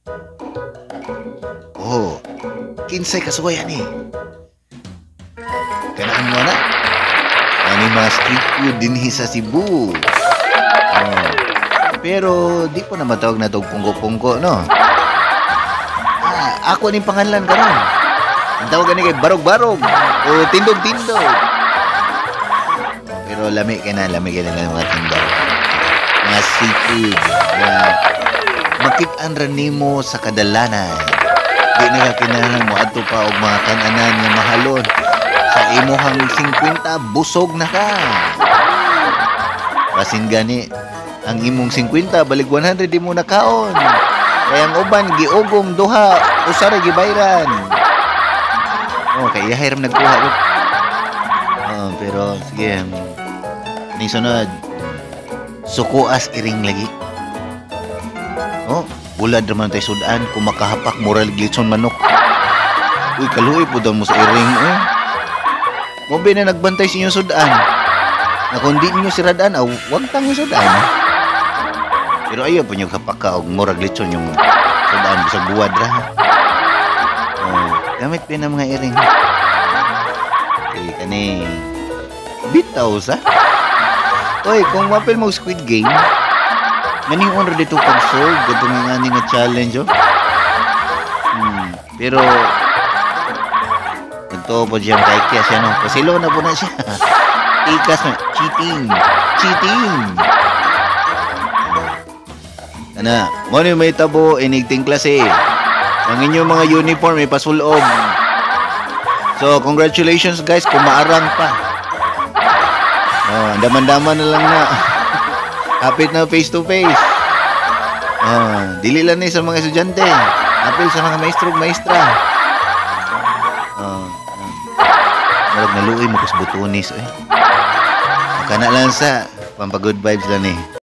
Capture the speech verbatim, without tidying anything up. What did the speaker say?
Oh, kinsay kasuwayan ni. Kanaan mo na. Ano yung mga street food din sa Cebu. Oh. Pero di po na matawag na itong pungko-pungko, no? Ah, ako ni pangalan ka ron. Ang tawag ni kay barog-barog o tindog-tindog. Pero lami ka na, lami ka na lang mga tindog. Mga street food. Yeah. Makit-an rin nimo sa kadalanan. Di na ka kinahanglan mo adto pa og mga kananan nga mahalon. Sa imuhang fifty, busog na ka. Basin gani, ang imong fifty, balik one hundred di mo nakaon. Kaya ang uban, giugong duha, usara gibayran. Oh, kaya hiram nagkuha ko. Oh, pero, sige, ni sunod, sukuas iring lagi. Oh, bulad naman tayo sudan, kung makahapak moral glitson manok. Uy, kaluoy po daw mo sa iring, eh. Mobi na nagbantay sa inyong sudan. Na kung di ninyo siradaan, ah, huwag tang yung sudan. Pero ayaw po nyo kapaka o moral glitson yung sudan sa buwad ra. Oh, gamit din ang mga iring. Okay, kani. Bitaw sa? Uy, kung mapil mo Squid Game, ganing honor dito pag-solve, gato nga nga challenge, oh. Hmm, pero, ito po diyang kaikya siya, no? Pasilo na po na siya. Ikas na, cheating. Cheating. Ana, mo ni may tabo, inigting klase. Ang inyong mga uniform, may pasulob. So, congratulations guys, kung maarang pa. Oh, daman-daman na lang na. Kapit na face to face. Oh, dili lang ni sa mga estudyante. Apil sa mga maestro maestra. Oh, oh. Marag naluoy mo kus butunis eh. Kana lang sa pampagood vibes lang eh.